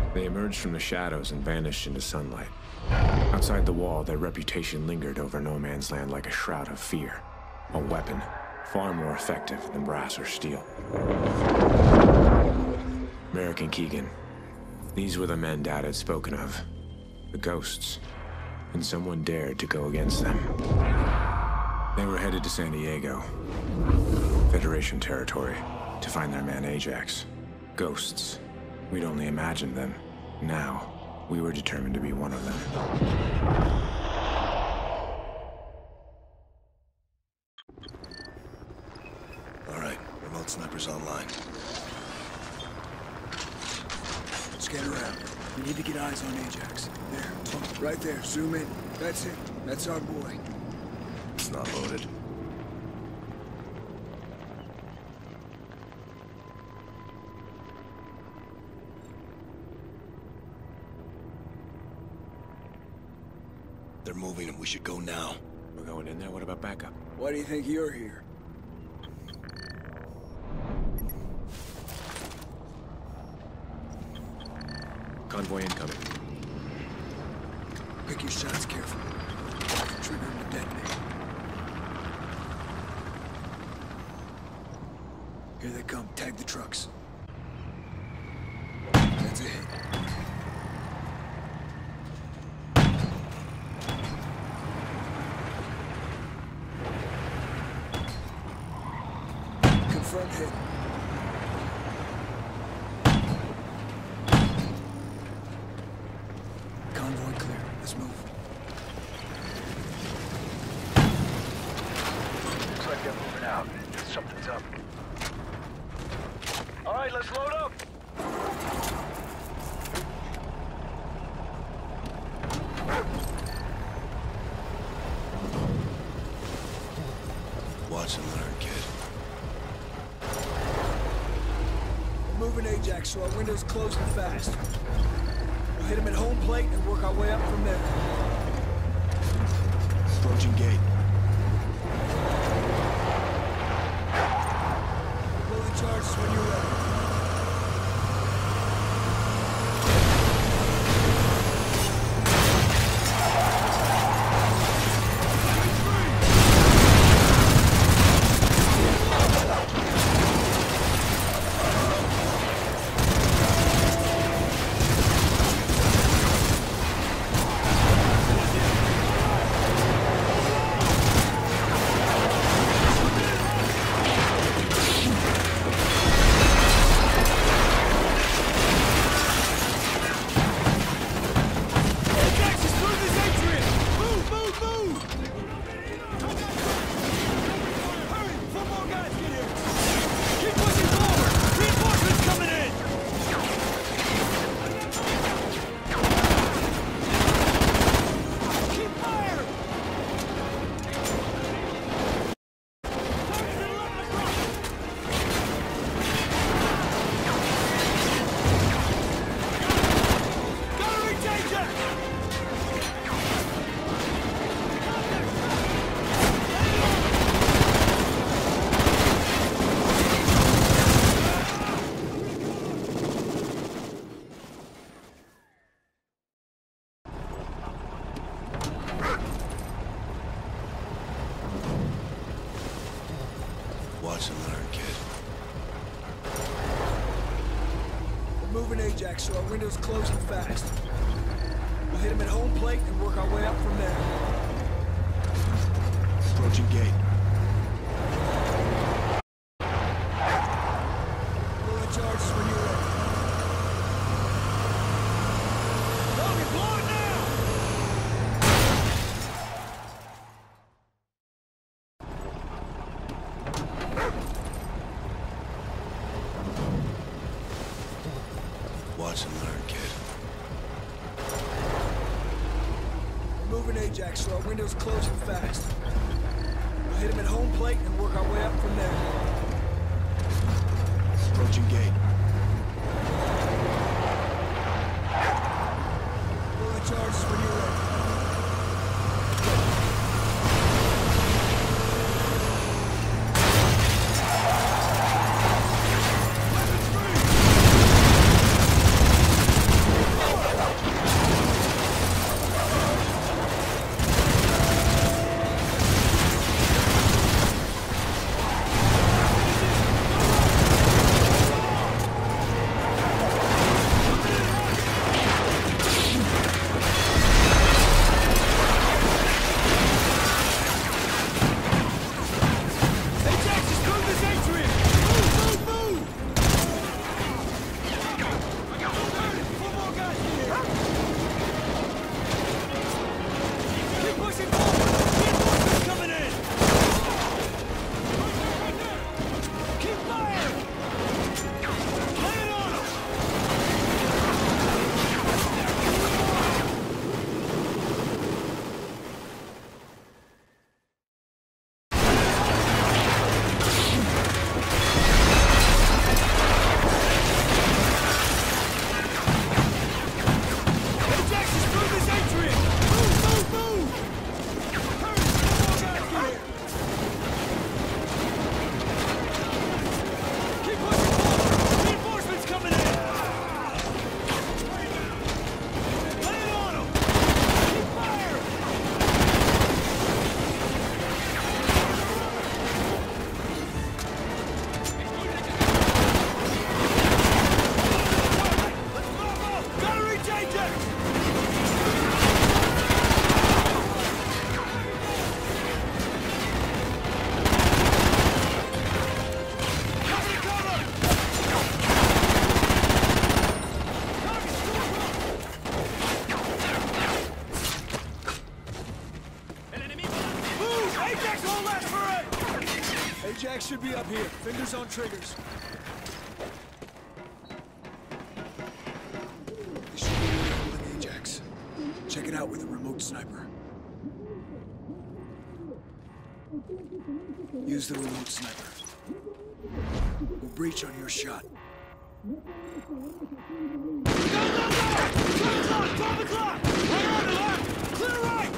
They emerged from the shadows and vanished into sunlight. Outside the wall, their reputation lingered over no man's land like a shroud of fear. A weapon, far more effective than brass or steel. Merrick and Keegan. These were the men Dad had spoken of. The ghosts. And someone dared to go against them. They were headed to San Diego, Federation territory, to find their man Ajax. Ghosts. We'd only imagined them. Now, we were determined to be one of them. All right, remote sniper's online. Scan around. We need to get eyes on Ajax. There, right there, zoom in. That's it. That's our boy. It's not loaded. They're moving and we should go now. We're going in there? What about backup? Why do you think you're here? Convoy incoming. Pick your shots carefully. Trigger him to detonate. Here they come. Tag the trucks. That's a hit. Confirmed hit. Convoy clear. Let's move. Looks like they're moving out. Something's up. All right, let's load up. Watch and learn, kid. We're moving Ajax, so our window's closing fast. We'll hit him at home plate and work our way up from there. Approaching gate. Blow the charges when you're ready. Watch and learn, kid. We're moving Ajax, so our window's closing fast. We'll hit him at home plate and work our way up from there. Approaching gate. Blow the charges when you're ready. Logan, blow it now! Watch and learn, kid. We're moving Ajax, so our window's closing fast. We'll hit him at home plate and work our way up from there. Approaching gate. Blow the charges when you're ready. should be up here. Fingers on triggers. This should be where they're holding Ajax. Check it out with a remote sniper. Use the remote sniper. We'll breach on your shot. Go, go, go! 12 o'clock! Right on the left! Clear right!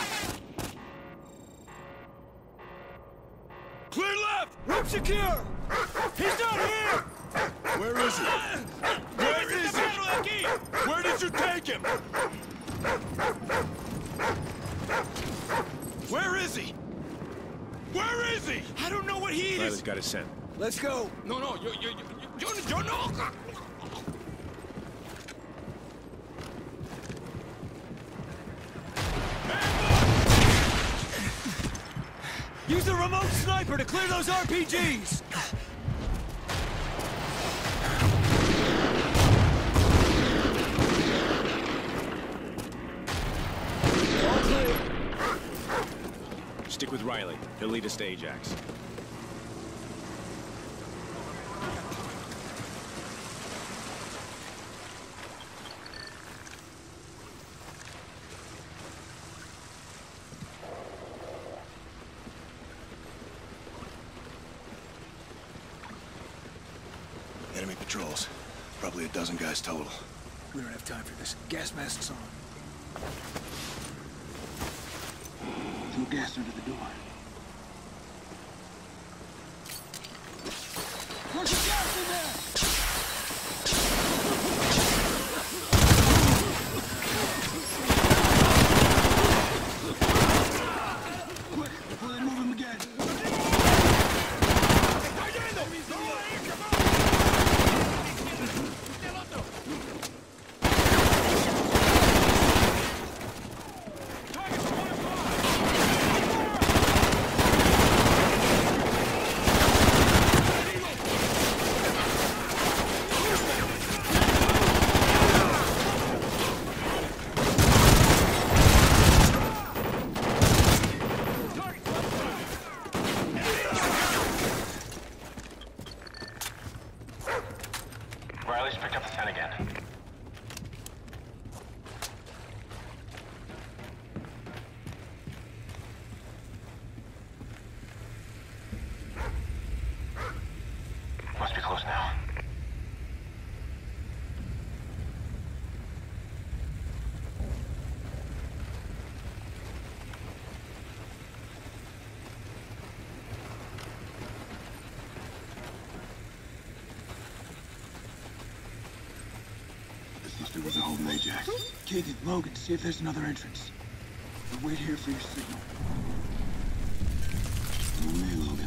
Clear left! Room secure! He's not here! Where is he? Where is he? Where did you take him? Where is he? Where is he? I don't know what he is! Riley's got his scent. Let's go! No, no, yo no! Use the remote sniper to clear those RPGs! All clear. Stick with Riley. He'll lead us to Ajax. Enemy patrols. Probably a dozen guys total. We don't have time for this. Gas masks on. Throw gas under the door. Push the gas in there! Quick, before they move him again. Riley's picked up the 10 again. Must be close now. This must be where they're holding Ajax. Katie, Logan, see if there's another entrance. We'll wait here for your signal. On me, Logan.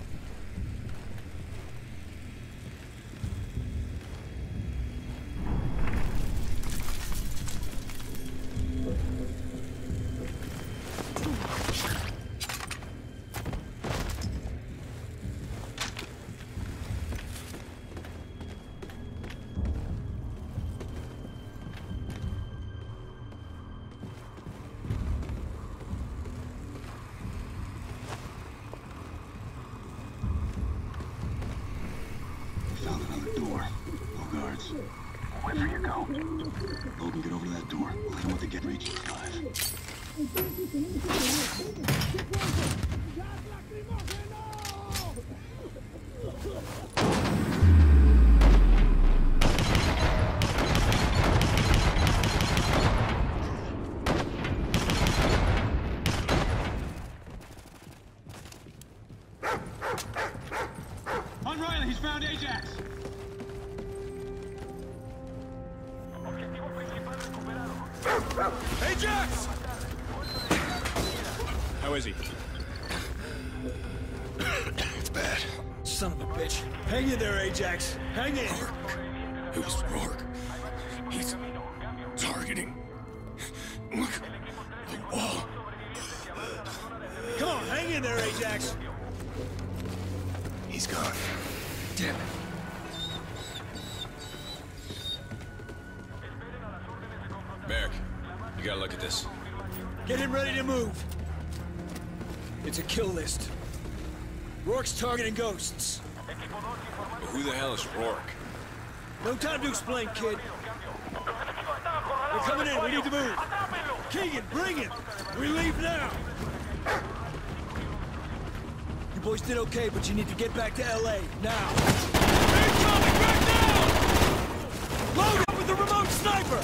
Found another door. No guards. Wait for you, go. Logan, get over to that door. We'll hit him with the get reach alive. On Riley, he's found Ajax! Ajax! How is he? It's bad. Son of a bitch. Hang in there, Ajax. Hang in. It was Rourke. He's targeting. Look, the wall. Come on, hang in there, Ajax. He's gone. Damn it. Merrick, you gotta look at this. Get him ready to move. It's a kill list. Rourke's targeting ghosts. Who the hell is Rourke? No time to explain, kid. They're coming in. We need to move. Keegan, bring it. We leave now. You boys did okay, but you need to get back to LA now. Incoming! Back down! Load up with the remote sniper!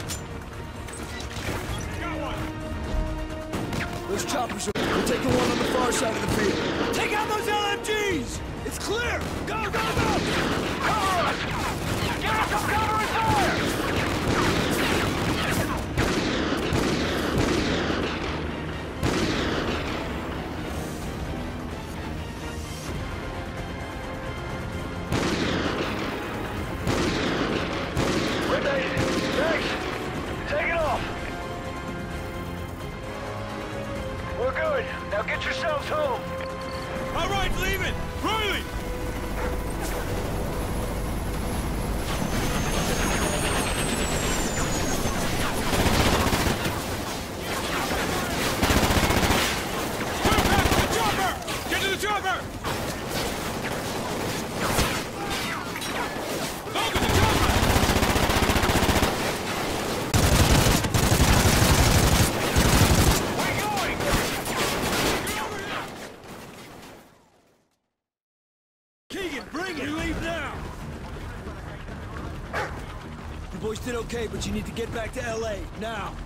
Got one! Those choppers are... We're taking one on the far side of the field. Take out those LMGs! It's clear! Go, go, go! Cover us! Give us some cover and fire! Now get yourselves home! All right, leave it! Riley! Turn back to the chopper! Get to the chopper! Logan, the chopper! Where you going? Keegan, bring it! We leave now! You boys did okay, but you need to get back to LA, now!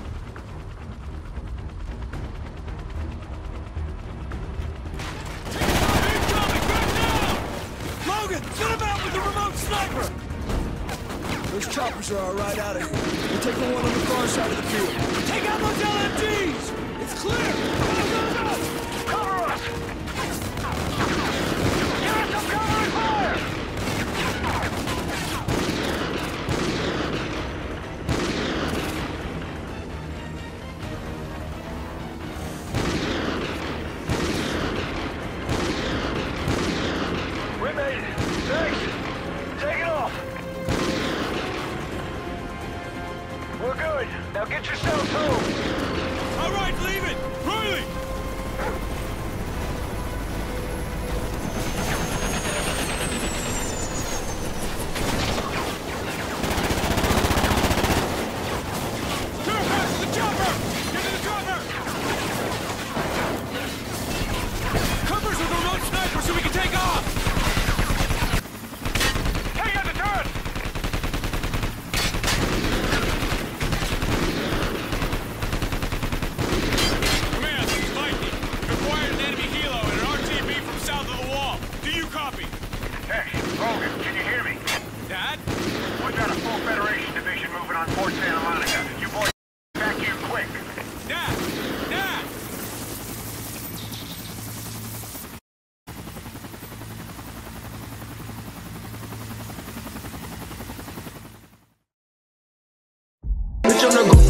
Incoming! Back now! Logan, get him out with the remote sniper! Those choppers are alright out of here. We're taking one on the far side of the field. Take out those LMGs! It's clear! Go, go, go! Cover us! Give us some cover and fire! We made it. Thanks. Take it off. We're good. Now get yourselves home. All right, leave it! Riley! Turn back to the chopper! Get to the chopper! Covers with the remote sniper so we can take off! Take out the turret! Command, this is Lightning. We've acquired an enemy helo and an RTB from south of the wall. Do you copy? Hey, Logan, can you hear me? Dad? We got a full Federation division moving on Fort Santa Monica. You boys back here quick. Dad! Dad! Bitch, I'm the